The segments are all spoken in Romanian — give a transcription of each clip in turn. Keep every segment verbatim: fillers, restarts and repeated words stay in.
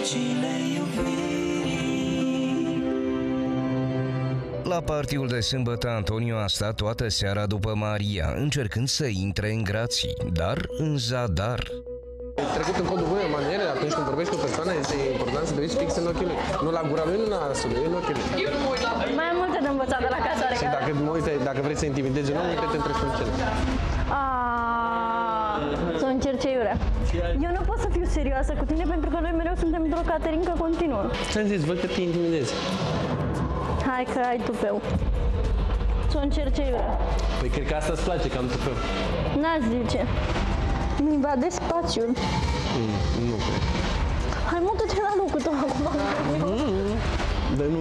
vecile iubirii. La partiul de sâmbătă, Antonio a stat toată seara după Maria, încercând să intre în grații, dar în zadar. Trecut în codul bunei maniere, atunci când vorbești cu o persoană, este important să te uiți fix în ochii lui. Nu la gura lui, nu la nasul lui, în ochii lui. Mai am multe de învățat de la casare. Și dacă, uite, dacă vrei să intimidezi un om, uite-te între sprâncene. Să încerce iurea. Eu nu pot să fiu serioasă cu tine pentru că noi mereu suntem într-o caterincă continuă. Ți-am zis, văd că te intimidezi. Hai că ai tupeu. Să încerce iurea. Păi cred că asta îți place, că am tupeu. N-aș zice. Mi invadezi spațiul. Mm, nu cred. Hai, mută-te la locul tău acum. Mm, dar nu...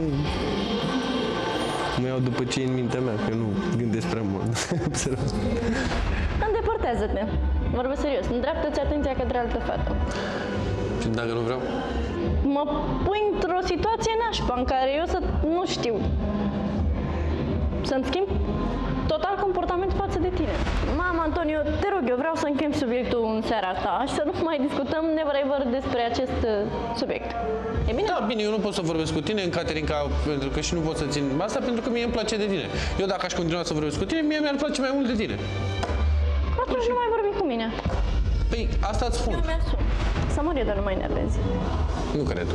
Nu iau după ce e în mintea mea, că nu gândesc prea mult. Îndepărtează-te. Vorbesc serios. Îndreaptă-ți atenția către altă fată. Și dacă nu vreau? Mă pui într-o situație nașpa în care eu să nu știu. Să-mi schimb total comportament față de tine. Mama, Antonio, te rog, eu vreau să închem subiectul în seara asta și să nu mai discutăm never despre acest subiect. E bine? Da, bine, eu nu pot să vorbesc cu tine în caterinca, pentru că și nu pot să țin asta, pentru că mie îmi place de tine. Eu dacă aș continua să vorbesc cu tine, mie mi-ar place mai mult de tine. Atunci nu mai vorbi cu mine. Păi, asta îți spun. Eu mi-asum. Să mor eu, dar nu mai enervezi. Nu cred.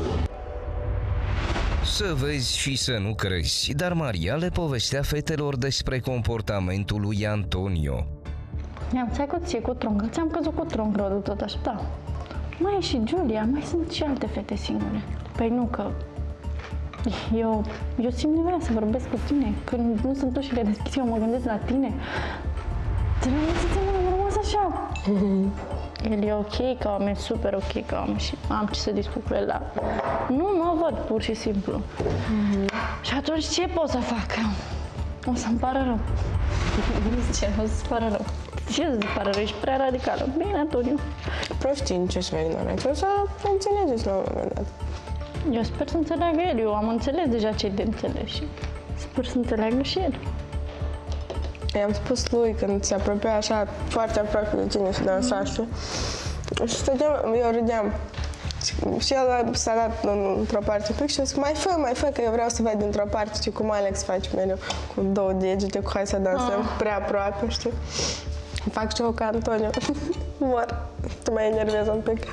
Să vezi și să nu crezi, dar Maria le povestea fetelor despre comportamentul lui Antonio. Mi-am ți-ai că ție cu trungă, ți-am căzut cu trungă de tot așa, da. Mai e și Giulia, mai sunt și alte fete singure. Păi nu că... Eu, eu simt nevoia să vorbesc cu tine. Când nu sunt ușile deschise, eu mă gândesc la tine. Trebuie să ținem rămas așa. El e ok ca om, e super ok ca om și am ce să discut cu el, dar nu mă văd pur și simplu. Mm-hmm. Și atunci ce pot să fac? O să-mi pară rău. Ce? O să-ți pară rău. Ce să-ți pară rău? Ești prea radicală. Bine, Antonio. Proștii ce să ignoranță, o să înțelegeți la un moment dat. Eu sper să înțeleagă el. Eu am înțeles deja ce de înțeles și sper să înțeleagă și el. I-am spus lui când se apropia așa foarte aproape de tine și dansa și și stăteam, eu râdeam. Și el s-a dat într-o parte pic și eu zic, mai fă, mai fă, că eu vreau să văd dintr-o parte, și cum Alex face mereu, cu două degete, cu hai să dansăm ah. prea aproape, știi? Fac și eu ca Antonio. Mor. Te mai enervez un pic.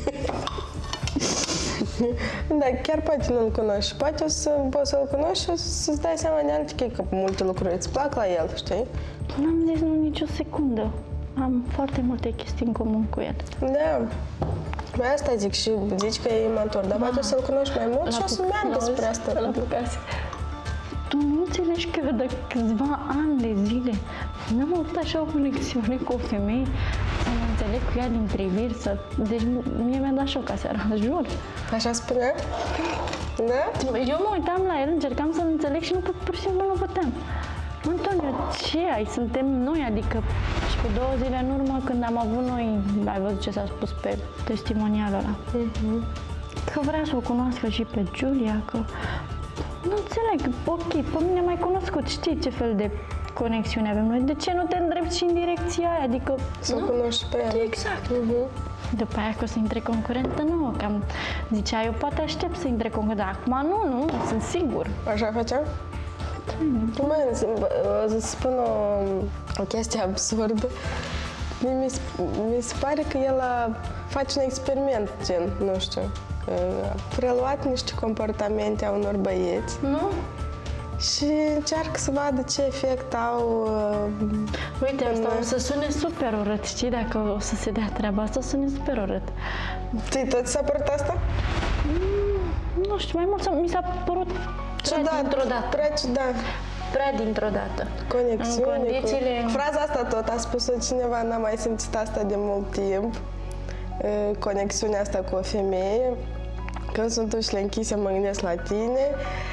Da, chiar poate nu-l cunoști. Poate o să poți să-l cunoști și să-ți dai seama de alte chei, că multe lucruri îți plac la el, știi? N-am zis nu nicio secundă. Am foarte multe chestii în comun cu el. Da. Mai asta zic și zici că e imatur, dar poate o să-l cunoști mai mult și o să meargă spre asta. Tu nu înțelegi că de câțiva ani de zile n-am avut așa o conexiune cu o femeie să mă înțeleg cu ea din priviri, să... Deci mie mi-a dat șoc aseară, jur. Așa spunea? Da? Eu mă uitam la el, încercam să-l înțeleg și nu, pur și simplu nu puteam. Antonio, ce ai? Suntem noi, adică și cu două zile în urmă când am avut noi, ai văzut ce s-a spus pe testimonialul ăla, uh-huh. Că vrea să o cunoască și pe Giulia, că nu înțeleg, ok, pe mine m-ai cunoscut, știi ce fel de conexiune avem noi, de ce nu te îndrepți și în direcția aia, adică... Să o cunoști pe ea. Exact. Uh-huh. După aia că o să intre concurentă nouă, că am zicea, eu poate aștept să intre concurentă, dar acum nu, nu, sunt sigur. Așa făceam? Mă, o să spun o, o chestie absurdă. Mi, mi se pare că el a, face un experiment, gen, nu știu, a preluat niște comportamente a unor băieți. Nu? Și încearcă să vadă ce efect au... Uh, Uite, asta o să sune super urât, știi? Dacă o să se dea treaba asta, o să sune super urât. Ți-i tot s-a părut asta? Mm, nu știu, mai mult mi s-a părut prea dintr-o dată. Prea ciudat. Prea dintr-o dată. Conexiune. În condițiile... Cu... Fraza asta tot a spus-o cineva, n-a mai simțit asta de mult timp. Conexiunea asta cu o femeie. Când sunt ușile închise, mă gândesc la tine.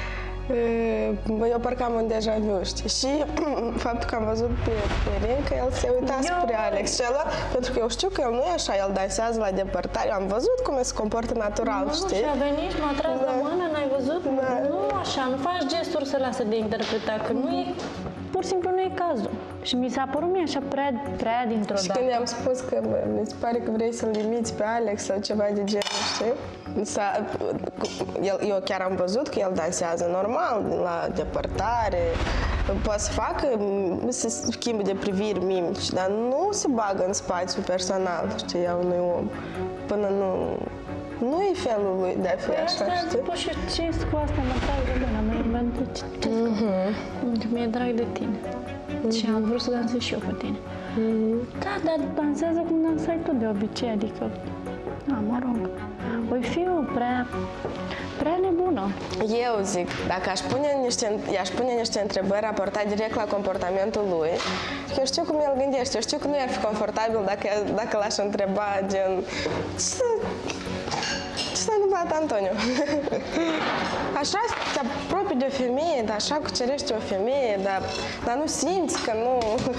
Eu parcă am un deja vu, știi? Și faptul că am văzut pe, pe Rin că el se uita eu... spre Alex și ăla, pentru că eu știu că el nu e așa, el dansează la depărtare. Am văzut cum se comportă natural, nu, știi? Și a venit și m-a tras da. de mână, n-ai văzut? Da. Nu așa, nu faci gesturi să lasă de interpretat, că mm-hmm. nu e, pur și simplu nu e cazul. Și mi s-a părut mie așa prea, prea dintr-o dată. Și când i-am spus că mi se pare că vrei să-l limiți pe Alex sau ceva de genul, știi? știi? El, eu chiar am văzut că el dansează normal, la depărtare, poate să facă, să schimbe de priviri mimici, dar nu se bagă în spațiu personal, știi, a unui om, până nu... Nu e felul lui de a fi așa, știi? Păi și ce cu asta mă trag de mână, mă inventă ce mi-e drag de tine. Și am vrut să dansez și eu cu tine. Da, dar dansează cum dansai tu de obicei, adică... Da, mă rog. Voi fi eu prea... prea nebună. Eu zic, dacă aș pune niște, i-aș pune niște întrebări raportate direct la comportamentul lui, eu știu cum el gândește, eu știu că nu i-ar fi confortabil dacă, dacă l-aș întreba, gen... Ce Ce s-a întâmplat, Antonio? Așa te apropii de o femeie, dar așa cucerești o femeie, dar, dar nu simți că nu...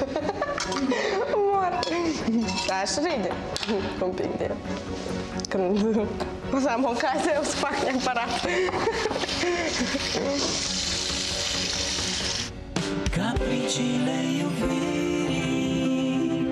Mor. Dar aș râde un pic de... Când o să am ocazia, o să fac neapărat. Capriciile iubirii.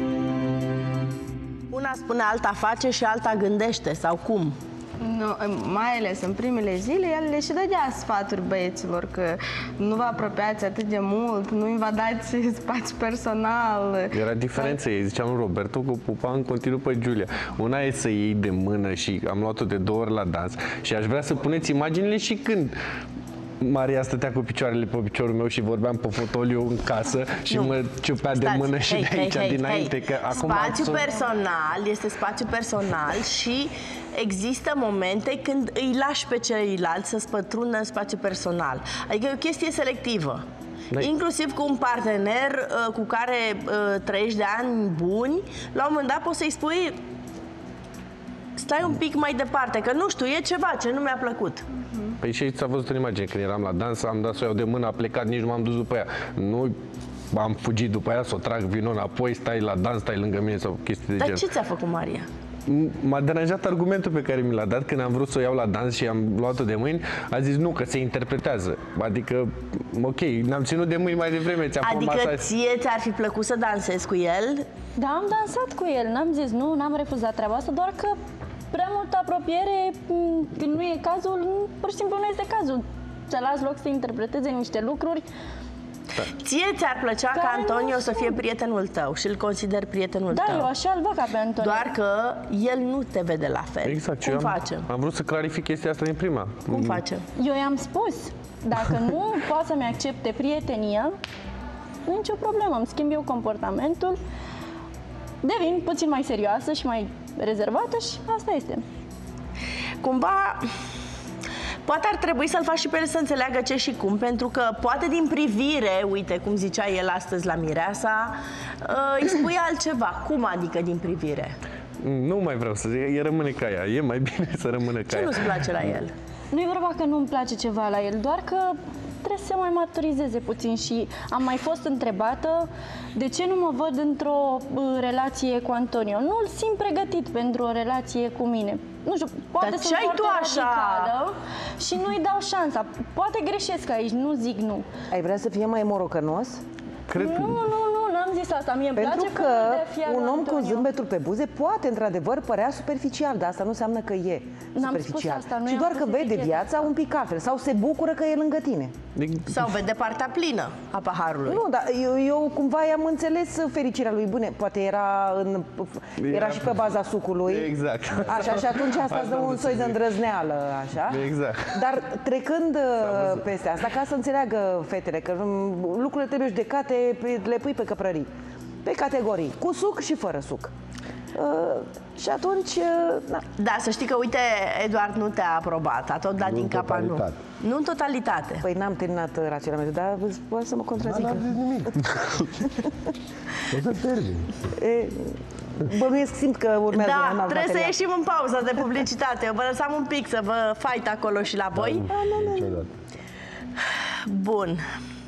Una spune, alta face și alta gândește, sau cum? Nu, mai ales în primele zile, el le și dădea sfaturi băieților că nu vă apropiați atât de mult, nu invadați spațiu personal. Era diferență, ei ziceam lui Roberto că pupa în continuu pe Giulia. Una e să iei de mână și am luat-o de două ori la dans și aș vrea să puneți imaginile și când Maria stătea cu picioarele pe piciorul meu și vorbeam pe fotoliu în casă și nu. mă ciupea de mână și hey, de aici hey, hey, dinainte. Hey. Că acum spațiu sunt... personal este spațiu personal și există momente când îi lași pe ceilalți să-ți pătrundă în spațiu personal. Adică e o chestie selectivă. Dai. Inclusiv cu un partener uh, cu care uh, trăiești de ani buni, la un moment dat poți să-i spui stai un pic mai departe, că nu știu, e ceva ce nu mi-a plăcut. Păi și aici s-a văzut în imagine, când eram la dans, am dat să o iau de mână, a plecat, nici nu m-am dus după ea. Nu am fugit după ea, să o trag, vino înapoi, stai la dans, stai lângă mine sau chestii de Dar gen. ce ți-a făcut Maria? M-a deranjat argumentul pe care mi l-a dat când am vrut să o iau la dans și am luat-o de mâini. A zis nu, că se interpretează. Adică, ok, ne-am ținut de mâini mai devreme. Adică ție ți-ar fi plăcut să dansezi cu el? Da, am dansat cu el, n-am zis nu, n-am refuzat treaba asta, doar că prea multă apropiere, când nu e cazul, pur și simplu nu este cazul. Să las loc să interpreteze niște lucruri. Da. Ție ți-ar plăcea ca Antonio să fie prietenul tău și îl consider prietenul da, tău. Da, eu așa îl văd ca pe Antonio. Doar că el nu te vede la fel. Exact. Cum am, facem? Am vrut să clarific chestia asta din prima. Cum facem? Eu i-am spus, dacă nu poate să-mi accepte prietenia, nu e nicio problemă, îmi schimb eu comportamentul, devin puțin mai serioasă și mai rezervată și asta este. Cumva, poate ar trebui să-l faci și pe el să înțeleagă ce și cum, pentru că poate din privire, uite cum zicea el astăzi la Mireasa, îi spui altceva. Cum adică din privire? Nu mai vreau să zic, e rămâne ca ea, e mai bine să rămână ca Ce ea. nu-ți place la el? Nu e vorba că nu-mi place ceva la el, doar că trebuie să mai maturizeze puțin și am mai fost întrebată de ce nu mă văd într-o uh, relație cu Antonio. Nu-l simt pregătit pentru o relație cu mine. Nu știu, poate Dar sunt ce-ai foarte tu așa? radicală și nu-i dau șansa. Poate greșesc aici, nu zic nu. Ai vrea să fie mai morocănos? Cred Nu, nu, nu, n-am zis asta. Mie îmi Pentru place că că un om cu zâmbetul pe buze poate într-adevăr părea superficial, dar asta nu înseamnă că e superficial. spus asta, nu ci i-am doar pus că vede eticheta. viața un pic altfel sau se bucură că e lângă tine. Sau vede partea plină a paharului? Nu, dar eu, eu cumva i-am înțeles fericirea lui. Bune, poate era, în, era, era și pe baza sucului. Exact. Așa, și atunci asta, asta dă un soi de îndrăzneală, așa. Exact. Dar trecând peste asta, ca să înțeleagă fetele că lucrurile trebuie judecate, le pui pe căprării, pe categorii, cu suc și fără suc. Uh, și atunci, uh, na. Da, să știi că, uite, Eduard nu te-a aprobat, a tot dat din capa nu. Nu în totalitate. Păi n-am terminat uh, raționamentul, dar poate să mă contrazică. N-am zis nimic. O să termin. E, bănuiesc, simt că urmează Da, un alt trebuie material. să ieșim în pauză de publicitate. Eu vă lăsam un pic să vă fight acolo și la voi. Niciodată. Bun.